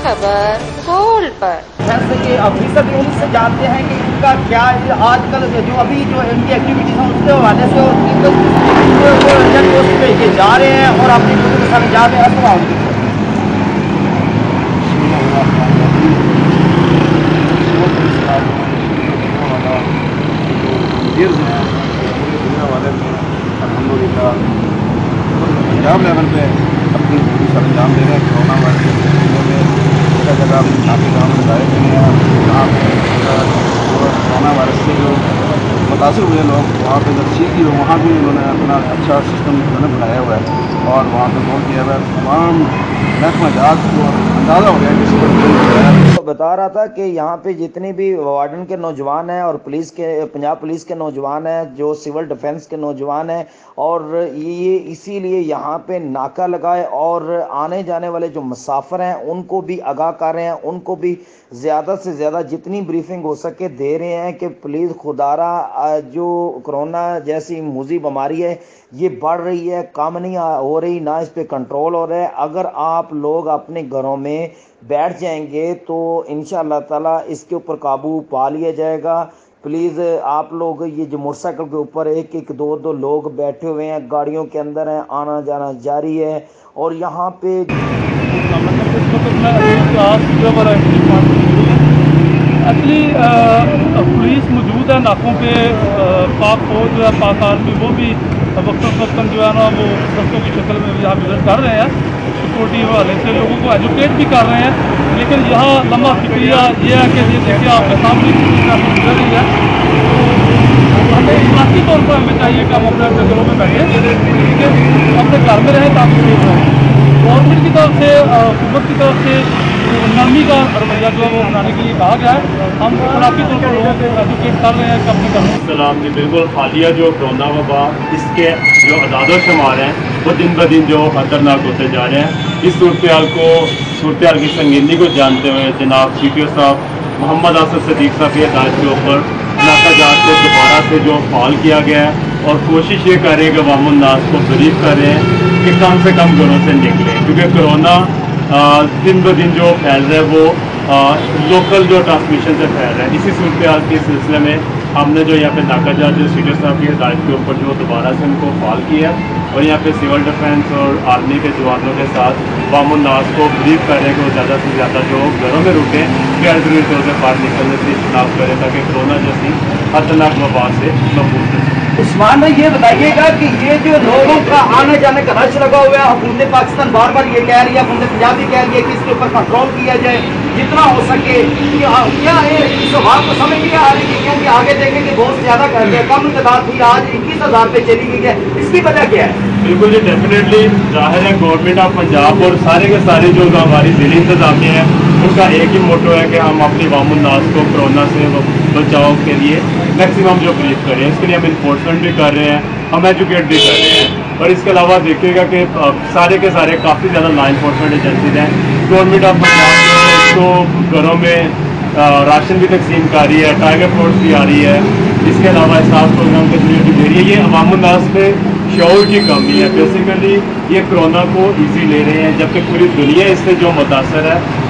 खबर गोल्ड पर। जैसे कि अभी सभी उनसे जानते हैं कि इनका क्या आजकल जो अभी जो इनकी एक्टिविटीज हैं उसके हवाले से और इंडियन पोस्ट पे ये जा रहे हैं और अपनी लोगों के साथ जा रहे हैं। पंजाब लेवल पे अपनी पूरी सरंजाम दे रहे हैं। कोरोना वायरस के सिलसिले में जगह जगह काफ़ी काम लगाए गए हैं। जहाँ पे कोरोना वायरस से जो मुतासर हुए लोग वहाँ पे जब ठीक ही हो वहाँ भी उन्होंने अपना अच्छा सिस्टम बनाया हुआ है और वहाँ पे बहुत किया हुआ है। तमाम महकमा जात को अंदाज़ा हो गया कि इस पर बता रहा था कि यहाँ पे जितने भी वार्डन के नौजवान हैं और पुलिस के पंजाब पुलिस के नौजवान हैं, जो सिविल डिफेंस के नौजवान हैं, और ये इसीलिए यहाँ पे नाका लगाए और आने जाने वाले जो मुसाफिर हैं उनको भी आगाह कर रहे हैं, उनको भी ज़्यादा से ज़्यादा जितनी ब्रीफिंग हो सके दे रहे हैं कि प्लीज़ खुदारा जो कोरोना जैसी मूजी बीमारी है ये बढ़ रही है, कम नहीं हो रही, ना इस पे कंट्रोल हो रहा है। अगर आप लोग अपने घरों में बैठ जाएंगे तो इंशाअल्लाह ताला इसके ऊपर काबू पा लिया जाएगा। प्लीज़ आप लोग ये जो मोटरसाइकिल के ऊपर एक एक दो दो लोग बैठे हुए हैं, गाड़ियों के अंदर हैं, आना जाना जारी है। और यहाँ पे एक्चुअली पुलिस मौजूद है नाकों पे, पाक फौज जो है पाक आर्मी वो भी वक्तन जो है ना वो दस्तों की शक्ल में यहाँ विजिट कर रहे हैं। सिक्योरिटी हवाले से लोगों को एजुकेट भी कर रहे हैं। लेकिन यहाँ लम्बा फिक्रिया ये है कि ये देखिए आपके सामने गुजर रही है, तो हमें इलाकी तौर पर हमें चाहिए कि हम अपने अपने घरों में बैठे, ठीक है, अपने घर में रहें ताकि सेफ रहें। गवर्नमेंट की तरफ से हुकूमत की तरफ से नरमी का रवैया जो है वो अपनाने के लिए कहा गया है। हम इलाकी तौर पर लोगों को एजुकेट कर रहे हैं कि अपने घरों सलाम जी। बिल्कुल हालिया जो कोरोना वबा इसके जो अदाद शुमार हैं वो दिन ब दिन जो खतरनाक होते जा रहे हैं। इस सूरत हाल की संगीनी को जानते हुए जनाब CTO साहब मोहम्मद आसफ सदीक साहब की हिदायत के ऊपर नाका जात को दोबारा से जो फाल किया गया है और कोशिश ये कर रहे हैं कि अवामुन्नास को ब्रीफ कर रहे हैं कि कम से कम घरों से निकलें, क्योंकि कोरोना दिन ब दिन जो फैल रहा है वो लोकल जो ट्रांसमिशन से फैल रहा है। इसी सूरत हाल के सिलसिले में हमने जो यहाँ पे नाका जात जो CTO साहब की हिदायत के ऊपर जो दोबारा से उनको फाल किया और यहाँ पे सिविल डिफेंस और आर्मी के जवानों के साथ अवामुन्नास को ब्रीफ कर रहे हैं कि वो ज़्यादा से ज़्यादा जो घरों में रुकें, गैर ज़रूरी तौर से बाहर निकलने से इजतनाब करें ताकि कोरोना जैसी खतरनाक वबा से महफूज रहे। उस्मान भाई ये बताइएगा कि ये जो लोगों का आने जाने का रश लगा हुआ है, हुकूमत पाकिस्तान बार बार ये कह रही है, हुकूमत पंजाब भी कह रही है कि इसके ऊपर कंट्रोल किया जाए जितना हो सके। क्या इस बात को समझ नहीं आ रही है? क्योंकि आगे देखेंगे बहुत ज़्यादा कम तादाद थी, आज 21,000 पे चली गई है, इसकी वजह क्या है? बिल्कुल जी, डेफिनेटली जाहिर है गवर्नमेंट ऑफ पंजाब और सारे के सारे जो हमारी ज़िली इंतजामिया है उनका एक ही मोटो है कि हम अपनी अवामुन्नास को कोरोना से बचाव के लिए मैक्सिमम जो ब्रीफ करें। इसके लिए हम इन्फोर्समेंट भी कर रहे हैं, हम एजुकेट भी कर रहे हैं। और इसके अलावा देखिएगा कि सारे के सारे काफ़ी ज़्यादा लॉ इन्फोर्समेंट एजेंसीज हैं। गवर्नमेंट ऑफ पंजाब तो घरों में राशन भी तकसीम कर रही है, टाइगर फोर्स भी आ रही है, इसके अलावा एहसास प्रोग्राम के जरिए भी दे रही है। ये अवामुन्नास में शऊर की कमी है। बेसिकली ये कोरोना को ईजी ले रहे हैं, जबकि पूरी दुनिया इससे जो मुतासर है